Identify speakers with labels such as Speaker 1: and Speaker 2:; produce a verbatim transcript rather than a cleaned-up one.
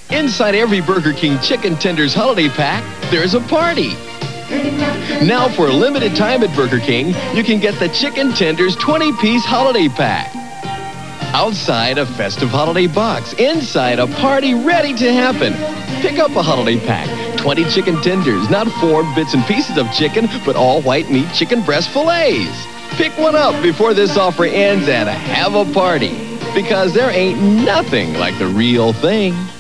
Speaker 1: Inside every Burger King Chicken Tenders Holiday Pack, there's a party. Now for a limited time at Burger King, you can get the Chicken Tenders twenty-piece Holiday Pack. Outside, a festive holiday box. Inside, a party ready to happen. Pick up a holiday pack. twenty chicken tenders, not four bits and pieces of chicken, but all white meat chicken breast fillets. Pick one up before this offer ends and have a party. Because there ain't nothing like the real thing.